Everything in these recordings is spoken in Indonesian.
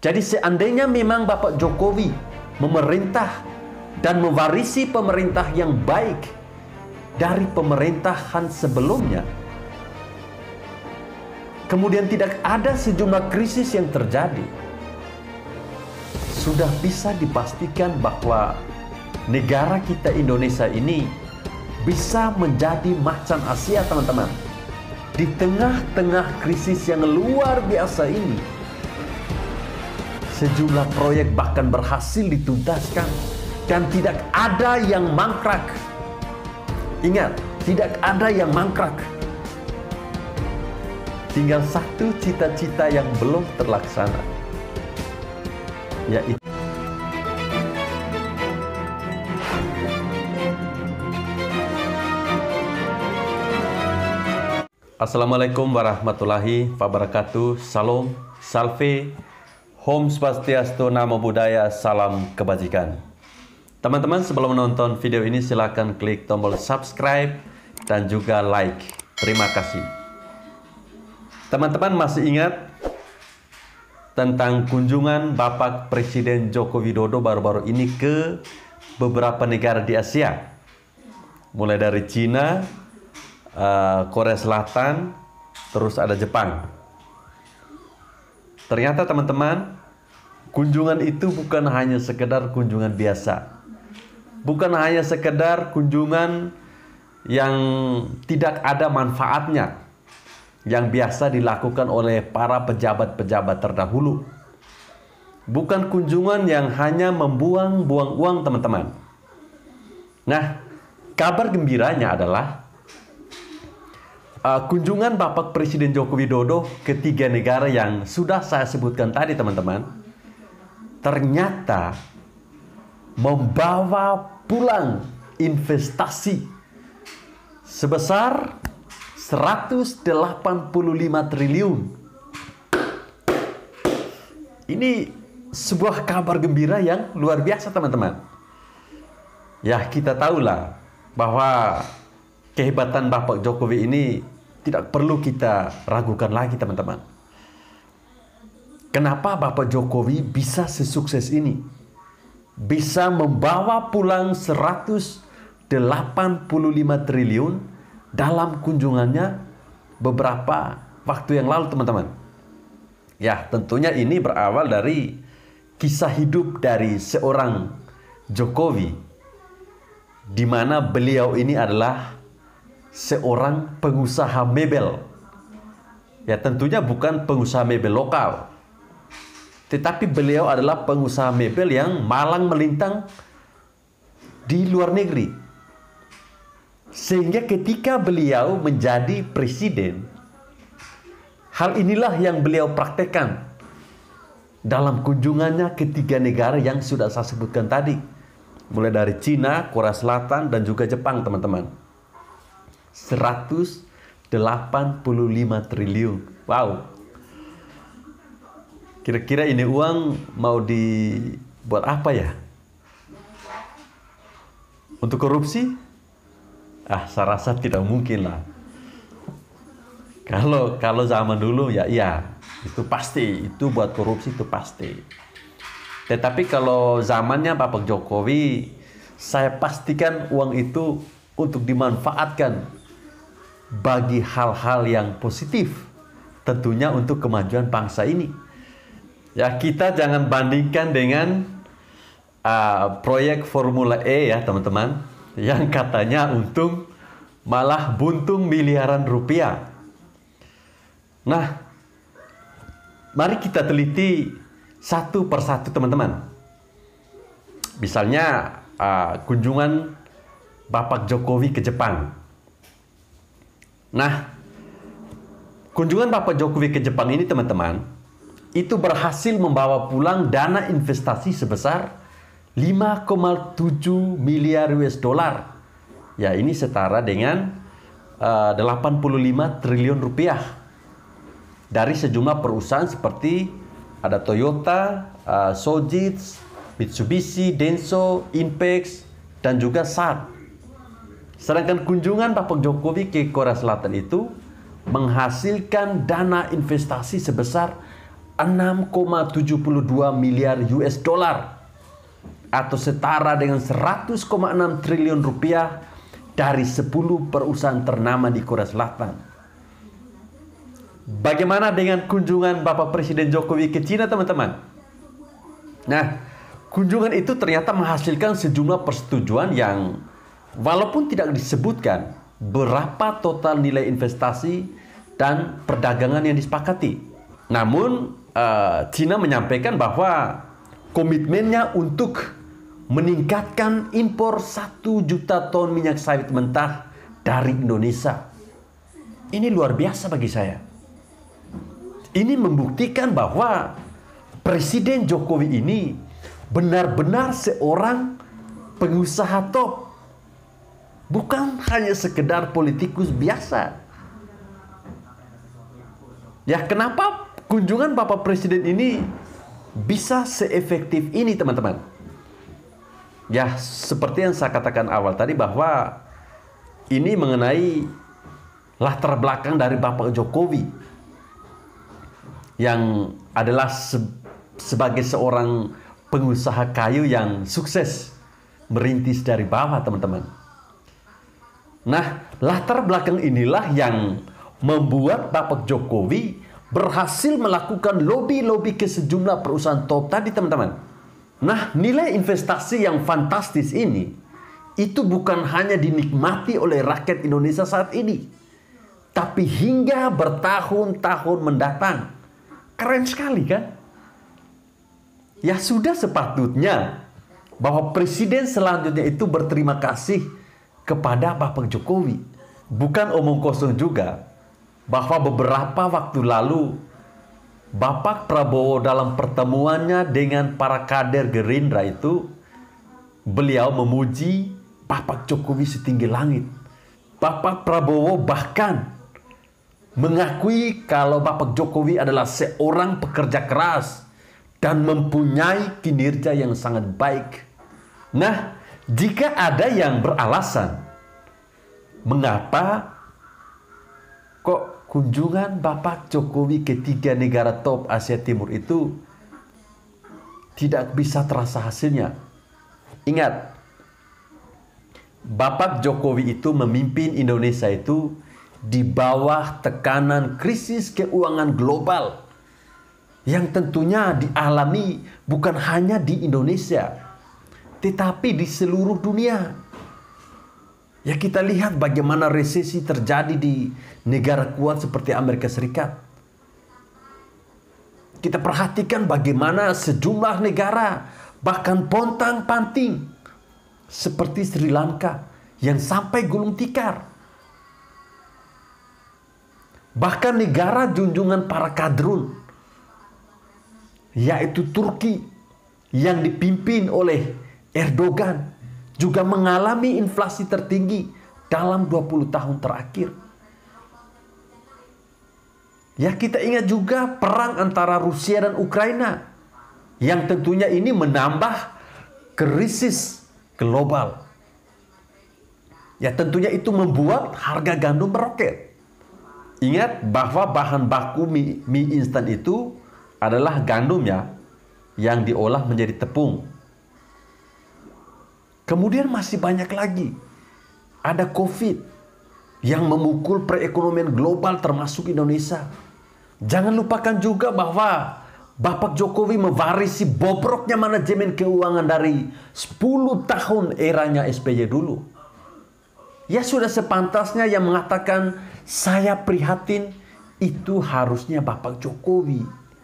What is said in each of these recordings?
Jadi seandainya memang Bapak Jokowi memerintah dan mewarisi pemerintah yang baik dari pemerintahan sebelumnya, kemudian tidak ada sejumlah krisis yang terjadi, sudah bisa dipastikan bahwa negara kita Indonesia ini bisa menjadi macan Asia, teman-teman. Di tengah-tengah krisis yang luar biasa ini, sejumlah proyek bahkan berhasil dituntaskan dan tidak ada yang mangkrak. Ingat, tidak ada yang mangkrak. Tinggal satu cita-cita yang belum terlaksana, yaitu Assalamualaikum warahmatullahi wabarakatuh. Salam, salve, Om Swastiastu, Namo Buddhaya, salam kebajikan. Teman-teman, sebelum menonton video ini silakan klik tombol subscribe dan juga like. Terima kasih. Teman-teman masih ingat tentang kunjungan Bapak Presiden Joko Widodo baru-baru ini ke beberapa negara di Asia, mulai dari Cina, Korea Selatan, terus ada Jepang. Ternyata teman-teman, kunjungan itu bukan hanya sekedar kunjungan biasa. Bukan hanya sekedar kunjungan yang tidak ada manfaatnya, yang biasa dilakukan oleh para pejabat-pejabat terdahulu. Bukan kunjungan yang hanya membuang-buang uang, teman-teman. Nah, kabar gembiranya adalah kunjungan Bapak Presiden Joko Widodo ke 3 negara yang sudah saya sebutkan tadi, teman-teman, ternyata membawa pulang investasi sebesar 185 triliun. Ini sebuah kabar gembira yang luar biasa, teman-teman. Ya, kita tahulah bahwa kehebatan Bapak Jokowi ini tidak perlu kita ragukan lagi, teman-teman. Kenapa Bapak Jokowi bisa sesukses ini? Bisa membawa pulang 185 triliun dalam kunjungannya beberapa waktu yang lalu, teman-teman. Ya, tentunya ini berawal dari kisah hidup dari seorang Jokowi, di mana beliau ini adalah seorang pengusaha mebel. Ya, tentunya bukan pengusaha mebel lokal, tetapi beliau adalah pengusaha mebel yang malang melintang di luar negeri. Sehingga ketika beliau menjadi presiden, hal inilah yang beliau praktekkan dalam kunjungannya ke 3 negara yang sudah saya sebutkan tadi, mulai dari Cina, Korea Selatan, dan juga Jepang, teman-teman. 185 triliun. Wow. Kira-kira ini uang mau dibuat apa ya? Untuk korupsi? Saya rasa tidak mungkin lah. Kalau zaman dulu ya iya, itu pasti, itu buat korupsi itu pasti. Tetapi kalau zamannya Bapak Jokowi, saya pastikan uang itu untuk dimanfaatkan bagi hal-hal yang positif, tentunya untuk kemajuan bangsa ini. Ya, kita jangan bandingkan dengan proyek Formula E ya, teman-teman, yang katanya untung malah buntung miliaran rupiah. Nah, mari kita teliti satu persatu, teman-teman. Misalnya kunjungan Bapak Jokowi ke Jepang. Nah, kunjungan Bapak Jokowi ke Jepang ini, teman-teman, itu berhasil membawa pulang dana investasi sebesar 5,7 miliar US dollar. Ya, ini setara dengan 85 triliun rupiah dari sejumlah perusahaan seperti ada Toyota, Sojitz, Mitsubishi, Denso, Inpex, dan juga SAT. Sedangkan kunjungan Bapak Jokowi ke Korea Selatan itu menghasilkan dana investasi sebesar 6,72 miliar US dollar atau setara dengan 100,6 triliun rupiah dari 10 perusahaan ternama di Korea Selatan. Bagaimana dengan kunjungan Bapak Presiden Jokowi ke Cina, teman-teman? Nah, kunjungan itu ternyata menghasilkan sejumlah persetujuan yang walaupun tidak disebutkan berapa total nilai investasi dan perdagangan yang disepakati. Namun, Cina menyampaikan bahwa komitmennya untuk meningkatkan impor 1 juta ton minyak sawit mentah dari Indonesia. Ini luar biasa bagi saya. Ini membuktikan bahwa Presiden Jokowi ini benar-benar seorang pengusaha top. Bukan hanya sekedar politikus biasa. Ya, kenapa kunjungan Bapak Presiden ini bisa seefektif ini, teman-teman? Ya, seperti yang saya katakan awal tadi bahwa ini mengenai latar belakang dari Bapak Jokowi yang adalah sebagai seorang pengusaha kayu yang sukses merintis dari bawah, teman-teman. Nah, latar belakang inilah yang membuat Bapak Jokowi berhasil melakukan lobby-lobby ke sejumlah perusahaan top tadi, teman-teman. Nah, nilai investasi yang fantastis ini itu bukan hanya dinikmati oleh rakyat Indonesia saat ini, tapi hingga bertahun-tahun mendatang. Keren sekali, kan? Ya, sudah sepatutnya bahwa presiden selanjutnya itu berterima kasih kepada Bapak Jokowi. Bukan omong kosong juga bahwa beberapa waktu lalu Bapak Prabowo dalam pertemuannya dengan para kader Gerindra itu, beliau memuji Bapak Jokowi setinggi langit. Bapak Prabowo bahkan mengakui kalau Bapak Jokowi adalah seorang pekerja keras dan mempunyai kinerja yang sangat baik. Nah, jika ada yang beralasan, mengapa kok kunjungan Bapak Jokowi ke 3 negara top Asia Timur itu tidak bisa terasa hasilnya? Ingat, Bapak Jokowi itu memimpin Indonesia itu di bawah tekanan krisis keuangan global yang tentunya dialami bukan hanya di Indonesia, tetapi di seluruh dunia. Ya, kita lihat bagaimana resesi terjadi di negara kuat seperti Amerika Serikat. Kita perhatikan bagaimana sejumlah negara bahkan pontang-panting seperti Sri Lanka yang sampai gulung tikar. Bahkan negara junjungan para kadrun, yaitu Turki yang dipimpin oleh Erdogan, juga mengalami inflasi tertinggi dalam 20 tahun terakhir. Ya, kita ingat juga perang antara Rusia dan Ukraina yang tentunya ini menambah krisis global. Ya, tentunya itu membuat harga gandum meroket. Ingat bahwa bahan baku mie instan itu adalah gandum, ya, yang diolah menjadi tepung. Kemudian masih banyak lagi. Ada COVID yang memukul perekonomian global termasuk Indonesia. Jangan lupakan juga bahwa Bapak Jokowi mewarisi bobroknya manajemen keuangan dari 10 tahun eranya SBY dulu. Ya, sudah sepantasnya yang mengatakan saya prihatin itu harusnya Bapak Jokowi.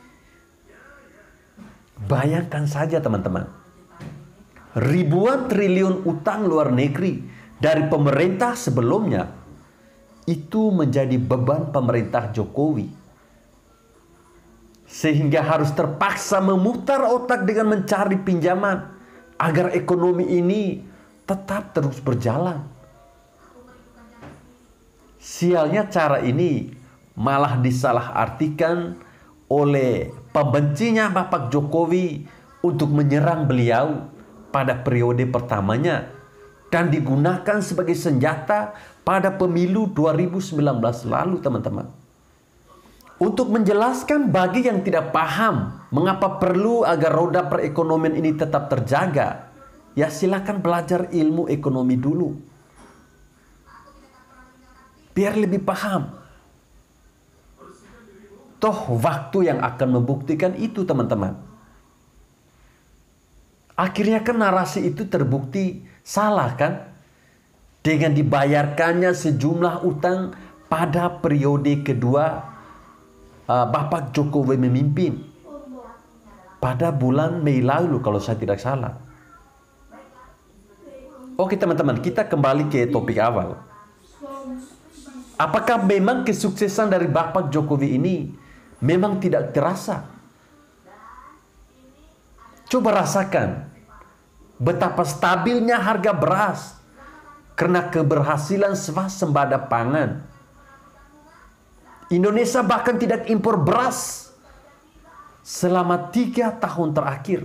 Bayangkan saja, teman-teman. Ribuan triliun utang luar negeri dari pemerintah sebelumnya itu menjadi beban pemerintah Jokowi. Sehingga harus terpaksa memutar otak dengan mencari pinjaman agar ekonomi ini tetap terus berjalan. Sialnya cara ini malah disalahartikan oleh pembencinya Bapak Jokowi untuk menyerang beliau pada periode pertamanya dan digunakan sebagai senjata pada pemilu 2019 lalu, teman-teman. Untuk menjelaskan bagi yang tidak paham mengapa perlu agar roda perekonomian ini tetap terjaga, ya silakan belajar ilmu ekonomi dulu. Biar lebih paham. Toh waktu yang akan membuktikan itu, teman-teman. Akhirnya kan narasi itu terbukti salah kan? Dengan dibayarkannya sejumlah utang pada periode kedua Bapak Jokowi memimpin pada bulan Mei lalu kalau saya tidak salah. Oke teman-teman, kita kembali ke topik awal. Apakah memang kesuksesan dari Bapak Jokowi ini memang tidak terasa? Coba rasakan betapa stabilnya harga beras karena keberhasilan swasembada pangan. Indonesia bahkan tidak impor beras selama 3 tahun terakhir.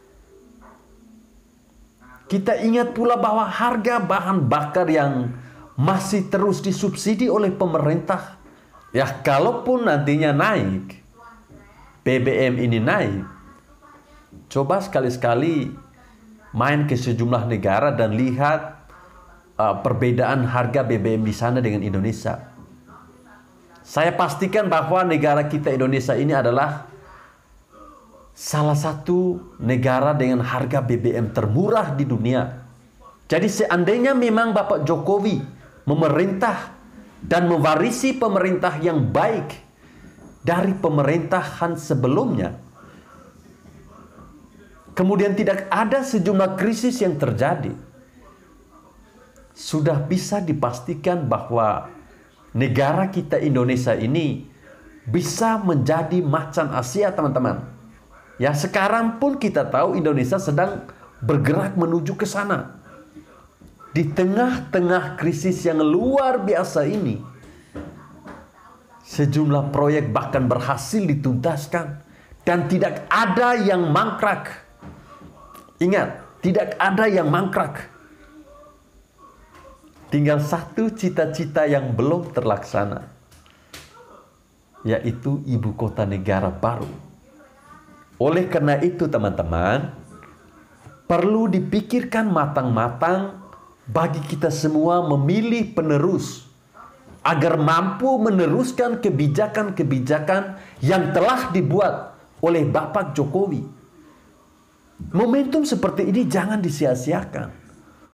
Kita ingat pula bahwa harga bahan bakar yang masih terus disubsidi oleh pemerintah, ya kalaupun nantinya naik, BBM ini naik, coba sekali-sekali main ke sejumlah negara dan lihat perbedaan harga BBM di sana dengan Indonesia. Saya pastikan bahwa negara kita Indonesia ini adalah salah satu negara dengan harga BBM termurah di dunia. Jadi seandainya memang Bapak Jokowi memerintah dan mewarisi pemerintah yang baik dari pemerintahan sebelumnya, kemudian tidak ada sejumlah krisis yang terjadi, sudah bisa dipastikan bahwa negara kita Indonesia ini bisa menjadi macan Asia, teman-teman. Ya, sekarang pun kita tahu Indonesia sedang bergerak menuju ke sana. Di tengah-tengah krisis yang luar biasa ini, sejumlah proyek bahkan berhasil dituntaskan dan tidak ada yang mangkrak. Ingat, tidak ada yang mangkrak. Tinggal satu cita-cita yang belum terlaksana, yaitu ibu kota negara baru. Oleh karena itu teman-teman, perlu dipikirkan matang-matang bagi kita semua memilih penerus agar mampu meneruskan kebijakan-kebijakan yang telah dibuat oleh Bapak Jokowi. Momentum seperti ini jangan disia-siakan.